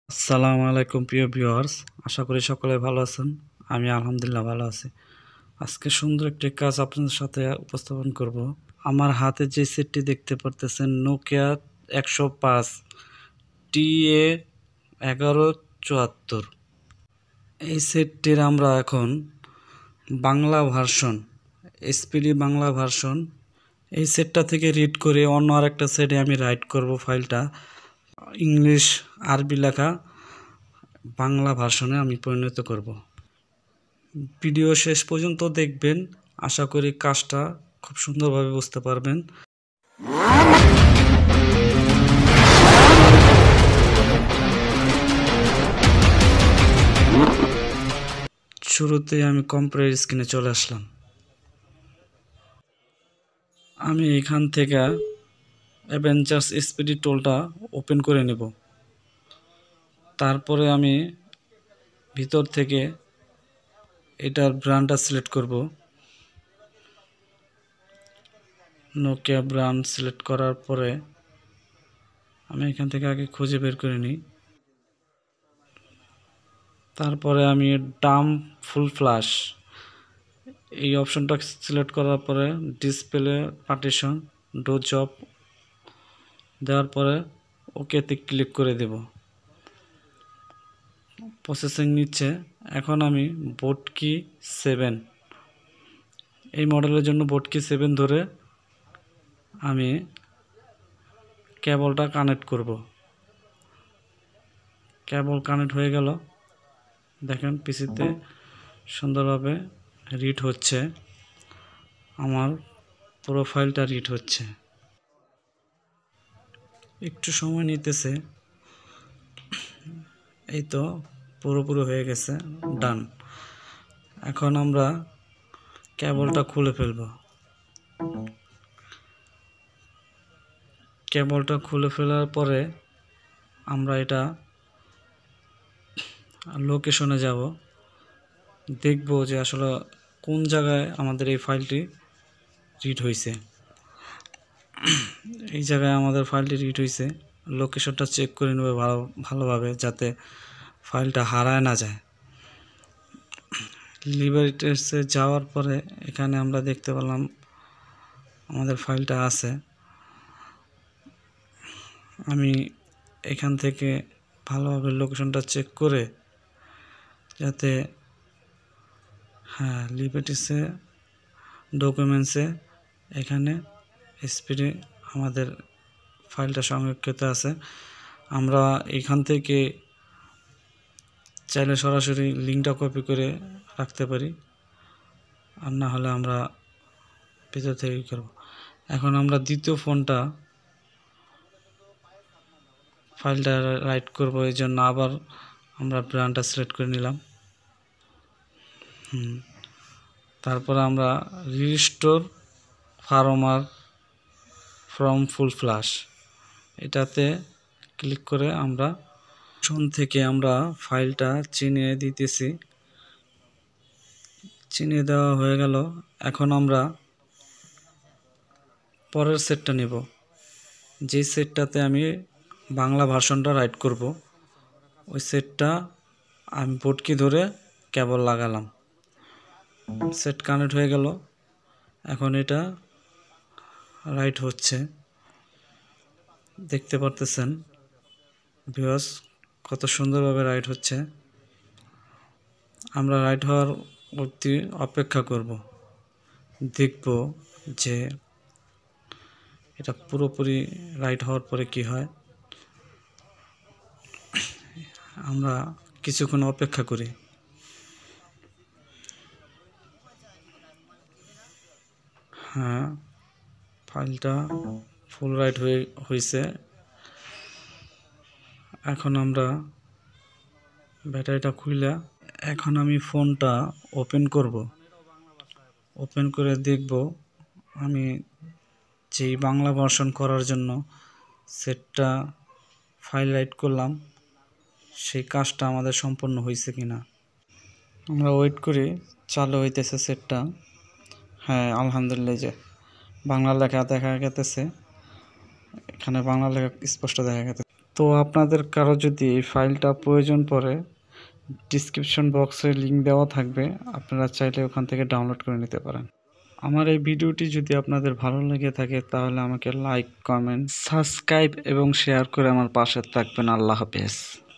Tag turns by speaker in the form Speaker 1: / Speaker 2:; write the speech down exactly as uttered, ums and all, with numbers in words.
Speaker 1: আসসালামু আলাইকুম প্রিয় ভিউয়ার্স, আশা করি সকলে ভালো আছেন। আমি আলহামদুলিল্লাহ ভালো আছি। আজকে সুন্দর একটি কাজ আপনাদের সাথে উপস্থাপন করব। আমার হাতে যে সেটটি দেখতে পারতেছেন নোকিয়া একশো পাঁচ টি এ এগারো চুয়াত্তর। এই সেটটির আমরা এখন Bangla version, SPD Bangla version এই সেটটা থেকে রিড করে অন্য আরেকটা সেটে আমি রাইট করব ফাইলটা। ইংলিশ আরবি লেখা বাংলা ভার্সনে আমি পরিণত করব। ভিডিও শেষ পর্যন্ত দেখবেন, আশা করি কাজটা খুব সুন্দরভাবে বুঝতে পারবেন। শুরুতে আমি কম্পিউটার স্ক্রিনে চলে আসলাম। আমি এখান থেকে অ্যাভেঞ্জার্স এসপিডি টুলটা ওপেন করে নেব। তারপরে আমি ভিতর থেকে এটার ব্র্যান্ডটা সিলেক্ট করব। নোকিয়া ব্র্যান্ড সিলেক্ট করার পরে আমি এখান থেকে আগে খুঁজে বের করে নিই। তারপরে আমি ডাম্প ফুল ফ্ল্যাশ এই অপশনটা সিলেক্ট করার পরে ডিসপ্লে পার্টিশন ডো জব দেওয়ার পরে ওকেতে ক্লিক করে দেব। প্রসেসিং নিচ্ছে। এখন আমি বোটকি সেভেন এই মডেলের জন্য বোটকি সেভেন ধরে আমি কেবলটা কানেক্ট করব। কেবল কানেক্ট হয়ে গেল। দেখেন পিসিতে সুন্দরভাবে রিড হচ্ছে, আমার প্রোফাইলটা রিড হচ্ছে। একটু সময় নিতেছে। এই তো পুরোপুরি হয়ে গেছে, ডান। এখন আমরা কেবলটা খুলে ফেলব। কেবলটা খুলে ফেলার পরে আমরা এটা লোকেশনে যাব, দেখব যে আসলে কোন জায়গায় আমাদের এই ফাইলটি রিড হয়েছে। এই জায়গায় আমাদের ফাইলটি রিড হয়েছে। লোকেশনটা চেক করে নেবে ভালো ভালোভাবে, যাতে ফাইলটা হারায় না যায়। লিবারেটসে যাওয়ার পরে এখানে আমরা দেখতে পেলাম আমাদের ফাইলটা আছে। আমি এখান থেকে ভালোভাবে লোকেশনটা চেক করে, যাতে হ্যাঁ লিবারেটসে ডকুমেন্টসে এখানে এসপিডি আমাদের ফাইলটা সংরক্ষিত আছে। আমরা এখান থেকে চাইলে সরাসরি লিঙ্কটা কপি করে রাখতে পারি, আর না হলে আমরা ভিতর থেকে করব। এখন আমরা দ্বিতীয় ফোনটা ফাইলটা রাইট করব, এই জন্য আবার আমরা ব্র্যান্ডটা সিলেক্ট করে নিলাম। হুম তারপর আমরা restore firmware from full flash এটাতে ক্লিক করে আমরা ফোন থেকে আমরা ফাইলটা চিনিয়ে দিতেছি। চিনিয়ে দেওয়া হয়ে গেল। এখন আমরা পরের সেটটা নেব, যে সেটটাতে আমি বাংলা ভার্সনটা রাইট করব। ওই সেটটা আমি বোটকি ধরে কেবল লাগালাম। সেট কানেক্ট হয়ে গেল। এখন এটা রাইট হচ্ছে, দেখতে পারতেছেন ভিউয়ার্স কত সুন্দরভাবে রাইট হচ্ছে। আমরা রাইট হওয়ার অবধি অপেক্ষা করব, দেখব যে এটা পুরোপুরি রাইট হওয়ার পরে কি হয়। আমরা কিছুক্ষণ অপেক্ষা করি। হ্যাঁ ফাইলটা ফুল রাইট হয়ে হয়েছে। এখন আমরা ব্যাটারিটা খুলে এখন আমি ফোনটা ওপেন করব। ওপেন করে দেখব আমি যেই বাংলা ভার্সন করার জন্য সেটটা ফাইল রাইট করলাম, সেই কাজটা আমাদের সম্পন্ন হয়েছে কিনা। আমরা ওয়েট করি, চালু হইতেছে সেটটা। হ্যাঁ আলহামদুলিল্লাহ, যে বাংলা লেখা দেখা গেতেছে, এখানে বাংলা লেখা স্পষ্ট দেখা গেছে। তো আপনাদের কারো যদি এই ফাইলটা প্রয়োজন পড়ে, ডিসক্রিপশন বক্সে লিঙ্ক দেওয়া থাকবে, আপনারা চাইলে ওখান থেকে ডাউনলোড করে নিতে পারেন। আমার এই ভিডিওটি যদি আপনাদের ভালো লেগে থাকে তাহলে আমাকে লাইক, কমেন্ট, সাবস্ক্রাইব এবং শেয়ার করে আমার পাশে থাকবেন। আল্লাহ হাফেজ।